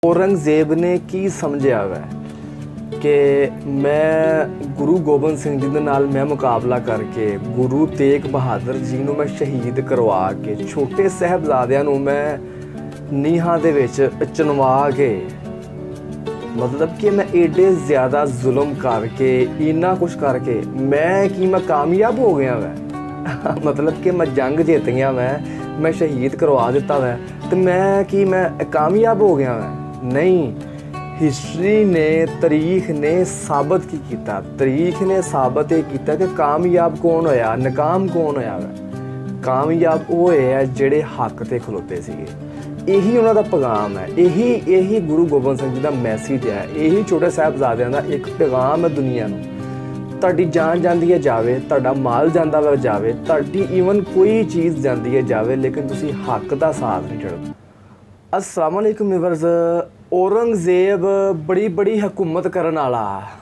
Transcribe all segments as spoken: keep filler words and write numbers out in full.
औरंगजेब ने की समझिया वै कि मैं गुरु गोबिंद सिंह जी दे नाल मैं मुकाबला करके गुरु तेग बहादुर जी नूं मैं शहीद करवा के छोटे साहबजादियां नूं मैं नीहां दे विच चनवा के मतलब कि मैं एडे ज़्यादा जुल्म करके इन्ना कुछ करके मैं कि मैं कामयाब हो गया वै मतलब कि मैं जंग जीत गया मैं मैं शहीद करवा दिता वै तो मैं कि मैं कामयाब हो गया वै नहीं। हिस्टरी ने तारीख ने साबित की किया तारीख ने साबित ये किया कि कामयाब कौन होया नाकाम कौन होया वै कामयाब वो है जिहड़े हक ते खलोते सीगे। यही उन्हों का पैगाम है यही यही गुरु गोबिंद सिंह जी का मैसेज है यही छोटे साहबजादियां का एक पैगाम है दुनिया नूं। तुहाडी जान जाती है जावे तुहाडा माल जाता वा जावे तुहाडी ईवन कोई चीज़ जाती है जावे लेकिन तुसी हक का साथ नहीं छड्डो। अस्सलाम वालेकुम व्यूअर्स। औरंगजेब बड़ी बड़ी हुकूमत करने वाला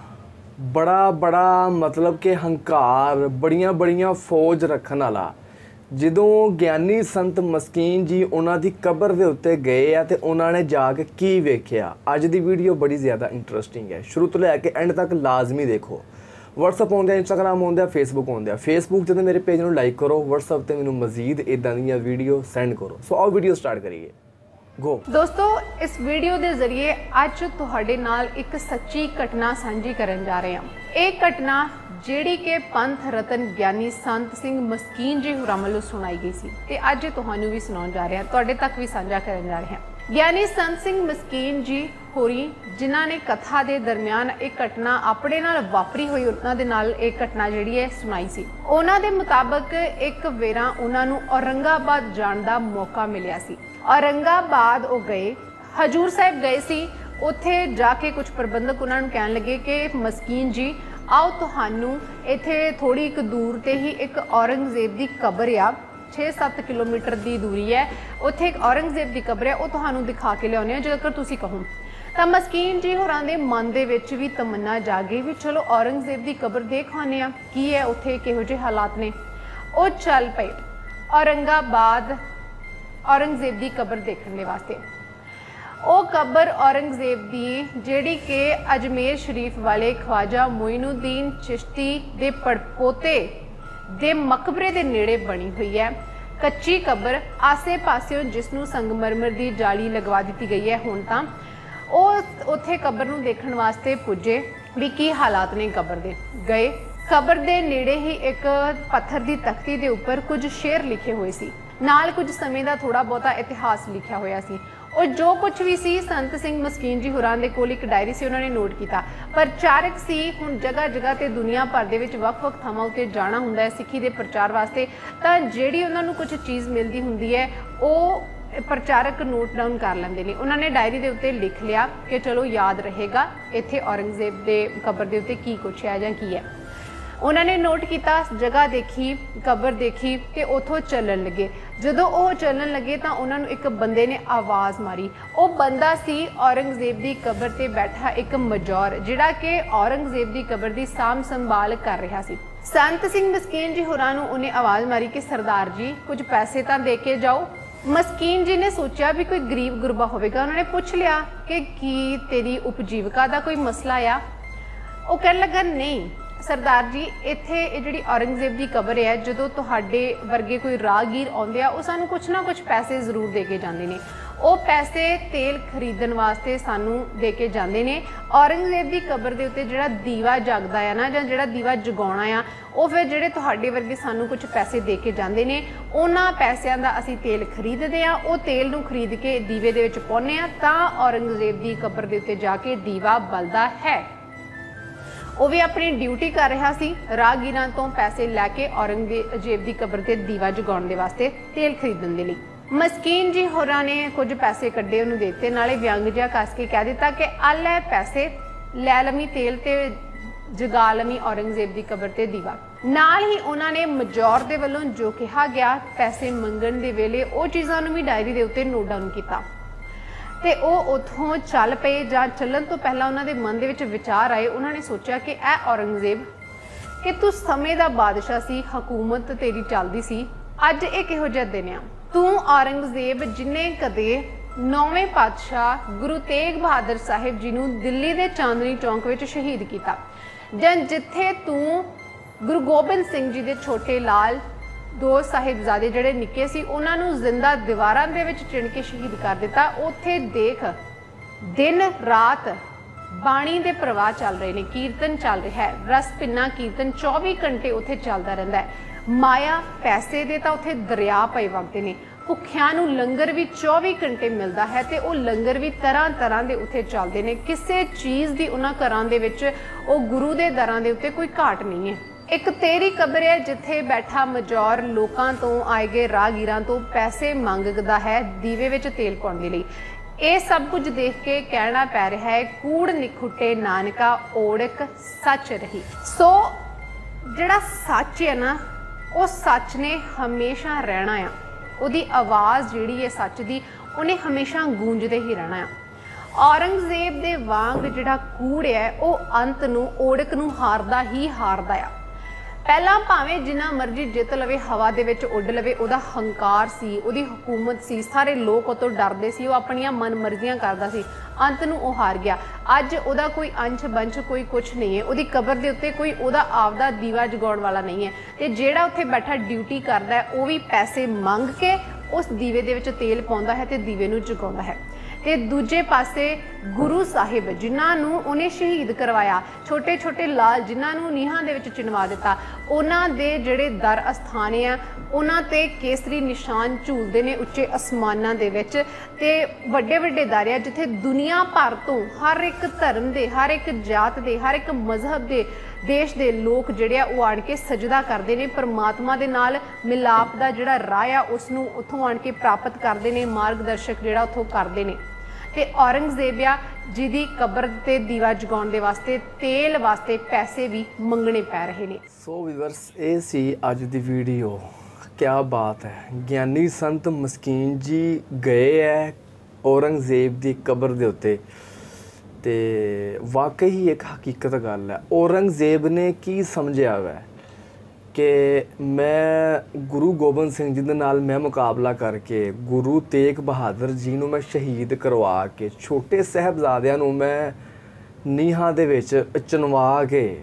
बड़ा बड़ा मतलब कि हंकार बड़ियां बड़ियां फौज रखने वाला ਜਦੋਂ ਗਿਆਨੀ संत मस्कीन जी उन्हों की कबर के उत्ते गए आ तो उन्होंने जाके की वेख्या। अज की वीडियो बड़ी ज़्यादा इंटरस्टिंग है शुरू तो लैके एंड तक लाजमी देखो। व्हाट्सअप आउंदा इंस्टाग्राम आउंदा फेसबुक आउंदा फेसबुक से मेरे पेज में लाइक करो व्हाट्सअप से मैनू मजीद इदां दी वीडियो सेंड करो। सो आओ वीडियो स्टार्ट करिए गो। दोस्तों इस वीडियो के जरिए अज तुहाडे नाल एक सच्ची घटना साझी करन जा रहे हैं। एक घटना जिहड़ी कि पंथ रतन ज्ञानी संत सिंह मस्कीन जी होरां वल्लों सुनाई गई सी ते अज तुहानूं भी सुनाउण जा रहे हैं तुहाडे तक भी साझा करन जा रहे हैं। ज्ञानी संत सिंह मस्कीन जी होरी जिन्हां ने कथा के दरमियान एक घटना अपने नाल वापरी हुई उन्हां दे नाल एक घटना जिहड़ी है सुनाई सी। उन्हां दे मुताबक एक वेरा उन्हां नूं औरंगाबाद जाण दा मौका मिलिया सी। औरंगाबाद वो गए हजूर साहिब गए सी उत्थे जाके कुछ प्रबंधक उन्हां नूं कहण लगे कि मस्कीन जी आओ तुहानू इत्थे थोड़ी एक दूर ते ही एक औरंगजेब की कबर आ छे सत्त किलोमीटर की दूरी है उत्थे एक औरंगजेब की कबर है वो तुहानू दिखा के लियाउने जेकर तुसीं कहो। तो मस्कीन जी होरां दे मन दे विच भी तमन्ना जागे भी चलो औरंगजेब की कबर देख आने आ की है उत्थे किहो जिहे हालात ने। वो चल पे औरंगाबाद औरंगजेब की कबर देखने वास्ते। वो कबर औरंगजेब की जिहड़ी कि अजमेर शरीफ वाले ख्वाजा मोइनुद्दीन चिश्ती दे पड़पोते दे मकबरे दे नेड़े बनी हुई है। कच्ची कबर आसे पासियों जिसनों संगमरमर की जाली लगवा दी गई है। हुण तां ਉਹ ਉੱਥੇ कबर ਨੂੰ देखण वास्ते पुजे भी की हालात ने कबर दे गए। कबर दे नेड़े ही एक पत्थर की तख्ती के उपर कुछ शेर लिखे हुए सी नाल कुछ समय का थोड़ा बहुता इतिहास लिखा होया सी। और जो कुछ भी सी संत सिंह मस्कीन जी होरां दे कोल एक डायरी से उन्होंने नोट किया। प्रचारक सी हुण जगह जगह ते दुनिया भर दे विच वख वख थावां उत्ते जाना हुंदा है सिੱਖੀ दे प्रचार वास्ते। तां जिहड़ी उन्हां नूं कुछ चीज़ मिलती हुंदी है ਉਹ प्रचारक नोट डाउन कर लेंदे ने। उन्होंने डायरी के उत्ते लिख लिया कि चलो याद रहेगा इत्थे औरंगजेब के कबर के उत्ते की कुछ है जां की है। उन्होंने नोट किया जगह देखी कबर देखी तो उतों चलन लगे। जदों वो चलन लगे तो उन्होंने एक बंदे ने आवाज़ मारी। वो बंदा सी औरंगजेब की कबर से बैठा एक मजौर जिहड़ा कि औरंगजेब की कबर की साम संभाल कर रहा सी। संत सिंह मस्कीन जी होरां नूं उन्हें आवाज़ मारी कि सरदार जी कुछ पैसे तो दे के जाओ। मस्कीन जी ने सोचा भी कोई गरीब गुरबा होगा। उन्होंने पूछ लिया कि की तेरी उपजीविका का कोई मसला आ। वो कह लगा नहीं सरदार जी इत्थे जिहड़ी औरंगजेब की कबर है जदों तुहाडे वर्गे कोई राहगीर आउंदे आ वो सानूं कुछ ना कुछ पैसे जरूर दे के जांदे ने। वो पैसे तेल खरीदण वास्ते सानूं दे के जांदे ने। औरंगजेब की कबर के उत्ते जिहड़ा दीवा जगदा है ना जां जिहड़ा दीवा जगाउणा आ वो फिर जिहड़े तुहाडे वर्गे सानूं कुछ पैसे दे के जांदे ने उन्हां पैसिਆਂ ਦਾ ਅਸੀਂ तेल खरीदते हैं। वो तेल नूं खरीद के दीवे दे विच पाउने आ तां औरंगजेब की कबर के उत्ते जाके दीवा बलदा है। वो भी अपनी ड्यूटी कर रहा सी राहगीरां तो पैसे लैके औरंगजेब की कबर से दीवा जगाउण दे वास्ते तेल खरीदण दे लई। मस्कीन जी होरां ने कुछ पैसे कड्ढे उन्होंने देते नाले व्यंग जिहा कस के कह दिता कि आ लै पैसे लै लवी तेल ते जगा लवी औरंगजेब की कबर से दीवा। नाल ही उन्होंने मजौर दे वल्लों जो कहा गया पैसे मंगण दे वेले वो चीज़ां नूं भी डायरी दे उत्ते नोट डाउन किया। तो वह उतों चल पे जां चलन तो पहला उन्होंने मन के विच विचार आए। उन्होंने सोचा कि ए औरंगजेब कि तू समय का बादशाह सी हुकूमत तेरी चलती सी अज एक किहो जिहा दिन आ तू औरंगजेब जिन्हें कदे ਨੌਵੇਂ ਪਾਤਸ਼ਾਹ ਗੁਰੂ ਤੇਗ ਬਹਾਦਰ ਸਾਹਿਬ ਜੀ ਨੂੰ ਦਿੱਲੀ ਦੇ ਚਾਂਦਨੀ ਚੌਂਕ ਵਿੱਚ ਸ਼ਹੀਦ ਕੀਤਾ। ਜਾਂ ਜਿੱਥੇ ਤੂੰ ਗੁਰੂ ਗੋਬਿੰਦ ਸਿੰਘ ਜੀ ਦੇ ਛੋਟੇ ਲਾਲ ਦੋ ਸਾਹਿਬਜ਼ਾਦੇ ਜਿਹੜੇ ਨਿੱਕੇ ਸੀ ਉਹਨਾਂ ਨੂੰ ਜ਼ਿੰਦਾ ਦੀਵਾਰਾਂ ਦੇ ਵਿੱਚ ਚਿਣ ਕੇ ਸ਼ਹੀਦ ਕਰ ਦਿੱਤਾ। ਉੱਥੇ ਦੇਖ ਦਿਨ ਰਾਤ ਬਾਣੀ ਦੇ ਪ੍ਰਵਾਹ ਚੱਲ ਰਹੇ ਨੇ, ਕੀਰਤਨ ਚੱਲ ਰਿਹਾ ਹੈ, ਰਸ ਪਿੰਨਾ ਕੀਰਤਨ ਚੌਵੀ ਘੰਟੇ ਉੱਥੇ ਚੱਲਦਾ ਰਹਿੰਦਾ ਹੈ। ਮਾਇਆ ਪੈਸੇ ਦੇ ਤਾਂ ਉੱਥੇ ਦਰਿਆ ਪਏ ਵਗਦੇ ਨੇ। ਭੁੱਖਿਆਂ ਨੂੰ ਲੰਗਰ ਵੀ ਚੌਵੀ ਘੰਟੇ ਮਿਲਦਾ ਹੈ ਤੇ ਉਹ ਲੰਗਰ ਵੀ ਤਰ੍ਹਾਂ ਤਰ੍ਹਾਂ ਦੇ ਉੱਥੇ ਚੱਲਦੇ ਨੇ। ਕਿਸੇ ਚੀਜ਼ ਦੀ ਉਹਨਾਂ ਘਰਾਂ ਦੇ ਵਿੱਚ ਉਹ ਗੁਰੂ ਦੇ ਦਰਾਂ ਦੇ ਉੱਤੇ ਕੋਈ ਘਾਟ ਨਹੀਂ ਹੈ। ਇੱਕ ਤੇਰੀ ਕਬਰ ਹੈ ਜਿੱਥੇ ਬੈਠਾ ਮਜੌਰ ਲੋਕਾਂ ਤੋਂ ਆਏ ਗਏ ਰਾਹਗੀਰਾਂ ਤੋਂ ਪੈਸੇ ਮੰਗਦਾ ਹੈ ਦੀਵੇ ਵਿੱਚ ਤੇਲ ਪਾਉਣ ਦੇ ਲਈ। ਇਹ ਸਭ ਕੁਝ ਦੇਖ ਕੇ ਕਹਿਣਾ ਪੈ ਰਿਹਾ ਹੈ ਕੂੜ ਨਿਖੁੱਟੇ ਨਾਨਕਾ ਓੜਕ ਸੱਚ ਰਹੀ। ਸੋ ਜਿਹੜਾ ਸੱਚ ਹੈ ਨਾ ਉਹ ਸੱਚ ਨੇ ਹਮੇਸ਼ਾ ਰਹਿਣਾ ਆ। ਉਹਦੀ ਆਵਾਜ਼ ਜਿਹੜੀ ਹੈ ਸੱਚ ਦੀ ਉਹਨੇ ਹਮੇਸ਼ਾ ਗੂੰਜਦੇ ਹੀ ਰਹਿਣਾ ਆ। ਔਰੰਗਜ਼ੇਬ ਦੇ ਵਾਂਗ ਜਿਹੜਾ ਕੂੜ ਹੈ ਉਹ ਅੰਤ ਨੂੰ ਓੜਕ ਨੂੰ ਹਾਰਦਾ ਹੀ ਹਾਰਦਾ ਆ। ਪਹਿਲਾਂ ਭਾਵੇਂ ਜਿੰਨਾ ਮਰਜ਼ੀ ਜਿੱਤ ਲਵੇ, ਹਵਾ ਦੇ ਵਿੱਚ ਉੱਡ ਲਵੇ, ਉਹਦਾ ਹੰਕਾਰ ਸੀ, ਉਹਦੀ ਹਕੂਮਤ ਸੀ, ਸਾਰੇ ਲੋਕ ਉਹ ਤੋਂ ਡਰਦੇ ਸੀ, ਉਹ ਆਪਣੀਆਂ ਮਨ ਮਰਜ਼ੀਆਂ ਕਰਦਾ ਸੀ। ਅੰਤ ਨੂੰ ਉਹ ਹਾਰ ਗਿਆ। ਅੱਜ ਉਹਦਾ ਕੋਈ ਅੰਸ਼ ਬੰਸ਼ ਕੋਈ ਕੁਛ ਨਹੀਂ ਹੈ। ਉਹਦੀ ਕਬਰ ਦੇ ਉੱਤੇ ਕੋਈ ਉਹਦਾ ਆਪਦਾ ਦੀਵਾ ਜਗਾਉਣ ਵਾਲਾ ਨਹੀਂ ਹੈ ਤੇ ਜਿਹੜਾ ਉੱਥੇ ਬੈਠਾ ਡਿਊਟੀ ਕਰਦਾ ਹੈ ਉਹ ਵੀ ਪੈਸੇ ਮੰਗ ਕੇ ਉਸ ਦੀਵੇ ਦੇ ਵਿੱਚ ਤੇਲ ਪਾਉਂਦਾ ਹੈ ਤੇ ਦੀਵੇ ਨੂੰ ਜਗਾਉਂਦਾ ਹੈ। ਤੇ ਦੂਜੇ ਪਾਸੇ ਗੁਰੂ ਸਾਹਿਬ ਜਿਨ੍ਹਾਂ ਨੂੰ ਉਹਨੇ ਸ਼ਹੀਦ ਕਰਵਾਇਆ, ਛੋਟੇ ਛੋਟੇ ਲਾਲ ਜਿਨ੍ਹਾਂ ਨੂੰ ਨੀਹਾਂ ਦੇ ਵਿੱਚ ਚਿਣਵਾ ਦਿੱਤਾ, ਉਹਨਾਂ ਦੇ ਜਿਹੜੇ ਦਰ ਅਸਥਾਨ ਆ ਉਹਨਾਂ ਤੇ ਕੇਸਰੀ ਨਿਸ਼ਾਨ ਝੂਲਦੇ ਨੇ ਉੱਚੇ ਅਸਮਾਨਾਂ ਦੇ ਵਿੱਚ। ਤੇ ਵੱਡੇ ਵੱਡੇ ਦਰ ਆ ਜਿੱਥੇ ਦੁਨੀਆ ਭਰ ਤੋਂ ਹਰ ਇੱਕ ਧਰਮ ਦੇ, ਹਰ ਇੱਕ ਜਾਤ ਦੇ, ਹਰ ਇੱਕ ਮਜ਼ਹਬ ਦੇ ਦੇਸ਼ ਦੇ ਲੋਕ ਜਿਹੜੇ ਆ ਉਹ ਆਣ ਕੇ ਸਜਦਾ ਕਰਦੇ ਨੇ। ਪਰਮਾਤਮਾ ਦੇ ਨਾਲ ਮਿਲਾਪ ਦਾ ਜਿਹੜਾ ਰਾਹ ਆ ਉਸ ਨੂੰ ਉੱਥੋਂ ਆਣ ਕੇ ਪ੍ਰਾਪਤ ਕਰਦੇ ਨੇ, ਮਾਰਗਦਰਸ਼ਕ ਜਿਹੜਾ ਉੱਥੋਂ ਕਰਦੇ ਨੇ। ਤੇ ਔਰੰਗਜ਼ੇਬ ਆ ਜਿਹਦੀ ਕਬਰ ਤੇ ਦੀਵਾ ਜਗਾਉਣ ਦੇ ਵਾਸਤੇ ਤੇਲ ਵਾਸਤੇ ਪੈਸੇ ਵੀ ਮੰਗਣੇ ਪੈ ਰਹੇ ਨੇ। ਸੋ ਵੀਵਰਸ, ਇਹ ਸੀ ਅੱਜ ਦੀ ਵੀਡੀਓ। ਕਿਆ ਬਾਤ ਹੈ, ਗਿਆਨੀ ਸੰਤ ਮਸਕੀਨ ਜੀ ਗਏ ਹੈ ਔਰੰਗਜ਼ੇਬ ਦੀ ਕਬਰ ਦੇ ਉੱਤੇ ਤੇ ਵਾਕਈ ਹੀ ਇੱਕ ਹਕੀਕਤ ਗੱਲ ਹੈ। ਔਰੰਗਜ਼ੇਬ ਨੇ ਕੀ ਸਮਝਿਆ ਵੈ ਕਿ ਮੈਂ ਗੁਰੂ ਗੋਬਿੰਦ ਸਿੰਘ ਜੀ ਦੇ ਨਾਲ ਮੈਂ ਮੁਕਾਬਲਾ ਕਰਕੇ ਗੁਰੂ ਤੇਗ ਬਹਾਦਰ ਜੀ ਨੂੰ ਮੈਂ ਸ਼ਹੀਦ ਕਰਵਾ ਕੇ ਛੋਟੇ ਸਾਹਿਬਜ਼ਾਦਿਆਂ ਨੂੰ ਮੈਂ ਨੀਹਾਂ ਦੇ ਵਿੱਚ ਚਿਣਵਾ ਕੇ,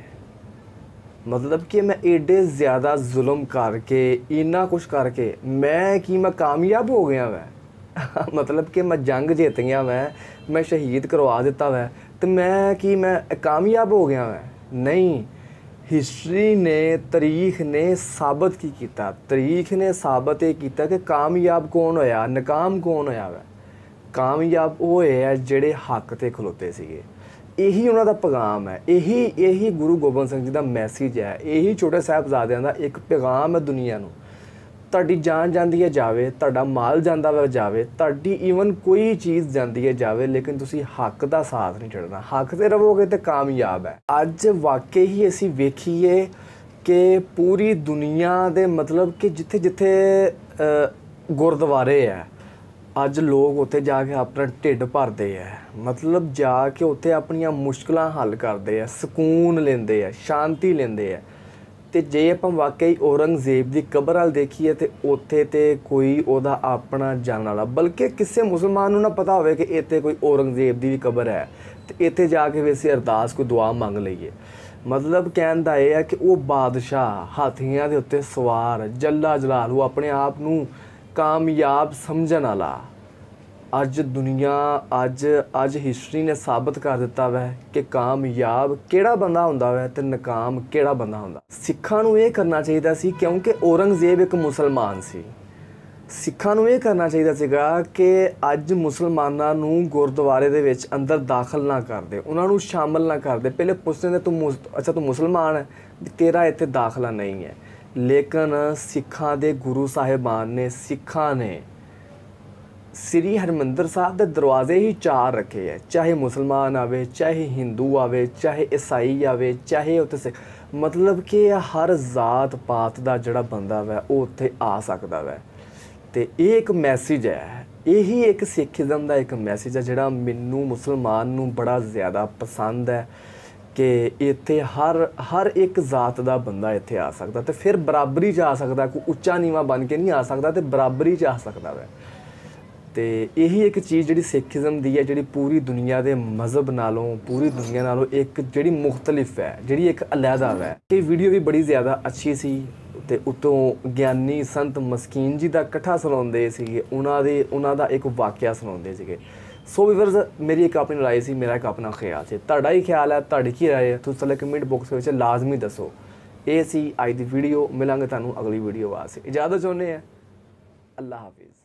ਮਤਲਬ ਕਿ ਮੈਂ ਏਡੇ ਜ਼ਿਆਦਾ ਜ਼ੁਲਮ ਕਰਕੇ ਇੰਨਾ ਕੁਛ ਕਰਕੇ ਮੈਂ ਕੀ ਮੈਂ ਕਾਮਯਾਬ ਹੋ ਗਿਆ ਵੈ ਮਤਲਬ ਕਿ ਮੈਂ ਜੰਗ ਜਿੱਤ ਗਿਆ ਵੈ, ਮੈਂ ਸ਼ਹੀਦ ਕਰਵਾ ਦਿੱਤਾ ਵੈ ਤੇ ਮੈਂ ਕੀ ਮੈਂ ਕਾਮਯਾਬ ਹੋ ਗਿਆ ਵੈ? ਨਹੀਂ। ਹਿਸਟਰੀ ਨੇ, ਤਾਰੀਖ ਨੇ ਸਾਬਤ ਕੀ ਕੀਤਾ? ਤਾਰੀਖ ਨੇ ਸਾਬਤ ਇਹ ਕੀਤਾ ਕਿ ਕਾਮਯਾਬ ਕੌਣ ਹੋਇਆ, ਨਾਕਾਮ ਕੌਣ ਹੋਇਆ ਵੈ? ਕਾਮਯਾਬ ਉਹ ਹੋਏ ਆ ਜਿਹੜੇ ਹੱਕ ਤੇ ਖਲੋਤੇ ਸੀਗੇ। ਇਹੀ ਉਹਨਾਂ ਦਾ ਪੈਗਾਮ ਹੈ, ਇਹੀ ਇਹੀ ਗੁਰੂ ਗੋਬਿੰਦ ਸਿੰਘ ਜੀ ਦਾ ਮੈਸੇਜ ਹੈ, ਇਹੀ ਛੋਟੇ ਸਾਹਿਬਜ਼ਾਦਿਆਂ ਦਾ ਇੱਕ ਪੈਗਾਮ ਹੈ ਦੁਨੀਆ ਨੂੰ। ਤੁਹਾਡੀ ਜਾਨ ਜਾਂਦੀ ਹੈ ਜਾਵੇ, ਤੁਹਾਡਾ ਮਾਲ ਜਾਂਦਾ ਵਾ ਜਾਵੇ, ਤੁਹਾਡੀ ਈਵਨ ਕੋਈ ਚੀਜ਼ ਜਾਂਦੀ ਹੈ ਜਾਵੇ, ਲੇਕਿਨ ਤੁਸੀਂ ਹੱਕ ਦਾ ਸਾਥ ਨਹੀਂ ਛੱਡਣਾ। ਹੱਕ ਤੇ ਰਹੋਗੇ ਤੇ ਕਾਮਯਾਬ ਹੈ। ਅੱਜ ਵਾਕਈ ਹੀ ਅਸੀਂ ਵੇਖੀਏ ਕਿ ਪੂਰੀ ਦੁਨੀਆ ਦੇ ਮਤਲਬ ਕਿ ਜਿੱਥੇ ਜਿੱਥੇ ਗੁਰਦੁਆਰੇ ਹੈ ਅੱਜ ਲੋਕ ਉੱਥੇ ਜਾ ਕੇ ਆਪਣਾ ਢਿੱਡ ਭਰਦੇ ਹੈ, ਮਤਲਬ ਜਾ ਕੇ ਉੱਥੇ ਆਪਣੀਆਂ ਮੁਸ਼ਕਲਾਂ ਹੱਲ ਕਰਦੇ ਆ, ਸਕੂਨ ਲੈਂਦੇ ਆ, ਸ਼ਾਂਤੀ ਲੈਂਦੇ ਆ। ਤੇ ਜੇ ਆਪਾਂ ਵਾਕਈ ਔਰੰਗਜ਼ੇਬ ਦੀ ਕਬਰ ਵੱਲ ਦੇਖੀਏ ਤੇ ਉੱਥੇ ਤੇ ਕੋਈ ਉਹਦਾ ਆਪਣਾ ਜਾਣ ਵਾਲਾ, ਬਲਕਿ ਕਿਸੇ ਮੁਸਲਮਾਨ ਨੂੰ ਨਾ ਪਤਾ ਹੋਵੇ ਕਿ ਇੱਥੇ ਕੋਈ ਔਰੰਗਜ਼ੇਬ ਦੀ ਵੀ ਕਬਰ ਹੈ ਤੇ ਇੱਥੇ ਜਾ ਕੇ ਵੀ ਅਸੀਂ ਅਰਦਾਸ ਕੋਈ ਦੁਆ ਮੰਗ ਲਈਏ। ਮਤਲਬ ਕਹਿਣ ਦਾ ਇਹ ਹੈ ਕਿ ਉਹ ਬਾਦਸ਼ਾਹ ਹਾਥੀਆਂ ਦੇ ਉੱਤੇ ਸਵਾਰ ਜੱਲਾ ਜਲਾਲੂ ਆਪਣੇ ਆਪ ਨੂੰ ਕਾਮਯਾਬ ਸਮਝਣ ਵਾਲਾ ਅੱਜ ਦੁਨੀਆ ਅੱਜ ਅੱਜ ਹਿਸਟਰੀ ਨੇ ਸਾਬਤ ਕਰ ਦਿੱਤਾ ਵੈ ਕਿ ਕਾਮਯਾਬ ਕਿਹੜਾ ਬੰਦਾ ਹੁੰਦਾ ਵੈ ਤੇ ਨਾਕਾਮ ਕਿਹੜਾ ਬੰਦਾ ਹੁੰਦਾ। ਸਿੱਖਾਂ ਨੂੰ ਇਹ ਕਰਨਾ ਚਾਹੀਦਾ ਸੀ, ਕਿਉਂਕਿ ਔਰੰਗਜ਼ੇਬ ਇੱਕ ਮੁਸਲਮਾਨ ਸੀ। ਸਿੱਖਾਂ ਨੂੰ ਇਹ ਕਰਨਾ ਚਾਹੀਦਾ ਸੀਗਾ ਕਿ ਅੱਜ ਮੁਸਲਮਾਨਾਂ ਨੂੰ ਗੁਰਦੁਆਰੇ ਦੇ ਵਿੱਚ ਅੰਦਰ ਦਾਖਲ ਨਾ ਕਰਦੇ, ਉਹਨਾਂ ਨੂੰ ਸ਼ਾਮਲ ਨਾ ਕਰਦੇ। ਪਹਿਲੇ ਪੁੱਛਦੇ ਤੂੰ ਮੁਸ ਅੱਛਾ ਤੂੰ ਮੁਸਲਮਾਨ ਹੈ, ਤੇਰਾ ਇੱਥੇ ਦਾਖਲਾ ਨਹੀਂ ਹੈ। ਲੇਕਿਨ ਸਿੱਖਾਂ ਦੇ ਗੁਰੂ ਸਾਹਿਬਾਨ ਨੇ, ਸਿੱਖਾਂ ਨੇ ਸ੍ਰੀ ਹਰਿਮੰਦਰ ਸਾਹਿਬ ਦੇ ਦਰਵਾਜ਼ੇ ਹੀ ਚਾਰ ਰੱਖੇ ਹੈ। ਚਾਹੇ ਮੁਸਲਮਾਨ ਆਵੇ, ਚਾਹੇ ਹਿੰਦੂ ਆਵੇ, ਚਾਹੇ ਈਸਾਈ ਆਵੇ, ਚਾਹੇ ਉੱਥੇ ਸਿੱਖ, ਮਤਲਬ ਕਿ ਹਰ ਜ਼ਾਤ ਪਾਤ ਦਾ ਜਿਹੜਾ ਬੰਦਾ ਵੈ ਉਹ ਉੱਥੇ ਆ ਸਕਦਾ ਵੈ। ਤੇ ਇਹ ਇੱਕ ਮੈਸੇਜ ਹੈ, ਇਹੀ ਇੱਕ ਸਿੱਖੀਜ਼ਮ ਦਾ ਇੱਕ ਮੈਸੇਜ ਹੈ ਜਿਹੜਾ ਮੈਨੂੰ ਮੁਸਲਮਾਨ ਨੂੰ ਬੜਾ ਜ਼ਿਆਦਾ ਪਸੰਦ ਹੈ ਕਿ ਇੱਥੇ ਹਰ ਹਰ ਇੱਕ ਜ਼ਾਤ ਦਾ ਬੰਦਾ ਇੱਥੇ ਆ ਸਕਦਾ ਤੇ ਫਿਰ ਬਰਾਬਰੀ 'ਚ ਆ ਸਕਦਾ। ਕੋਈ ਉੱਚਾ ਨੀਵਾਂ ਬਣ ਕੇ ਨਹੀਂ ਆ ਸਕਦਾ ਤੇ ਬਰਾਬਰੀ 'ਚ ਆ ਸਕਦਾ ਵੈ। ਤੇ ਇਹੀ ਇੱਕ ਚੀਜ਼ ਜਿਹੜੀ ਸਿੱਖੀਜ਼ਮ ਦੀ ਹੈ, ਜਿਹੜੀ ਪੂਰੀ ਦੁਨੀਆ ਦੇ ਮਜ਼ਹਬ ਨਾਲੋਂ, ਪੂਰੀ ਦੁਨੀਆ ਨਾਲੋਂ ਇੱਕ ਜਿਹੜੀ ਮੁਖਤਲਿਫ ਹੈ, ਜਿਹੜੀ ਇੱਕ ਅਲੱਗਾ ਹੈ। ਇਹ ਵੀਡੀਓ ਵੀ ਬੜੀ ਜ਼ਿਆਦਾ ਅੱਛੀ ਸੀ ਤੇ ਉਤੋਂ ਗਿਆਨੀ ਸੰਤ ਮਸਕੀਨ ਜੀ ਦਾ ਇਕੱਠਾ ਸੁਣਾਉਂਦੇ ਸੀਗੇ, ਉਹਨਾਂ ਦੇ ਉਹਨਾਂ ਦਾ ਇੱਕ ਵਾਕਿਆ ਸੁਣਾਉਂਦੇ ਸੀਗੇ। ਸੋ ਵੀਵਰਸ, ਮੇਰੀ ਇੱਕ ਆਪਣੀ ਰਾਏ ਸੀ, ਮੇਰਾ ਇੱਕ ਆਪਣਾ ਖਿਆਲ ਸੀ। ਤੁਹਾਡਾ ਹੀ ਖਿਆਲ ਹੈ, ਤੁਹਾਡੀ ਕੀ ਰਾਏ ਹੈ, ਤੁਸੀਂ ਥੱਲੇ ਕਮੈਂਟ ਬਾਕਸ ਵਿੱਚ ਲਾਜ਼ਮੀ ਦੱਸੋ। ਇਹ ਸੀ ਅੱਜ ਦੀ ਵੀਡੀਓ। ਮਿਲਾਂਗੇ ਤੁਹਾਨੂੰ ਅਗਲੀ ਵੀਡੀਓ ਵਾਸਤੇ। ਇਜਾਜ਼ਤ ਚਾਹੁੰਦੇ ਹਾਂ। ਅੱਲਾ ਹਾਫਿਜ਼।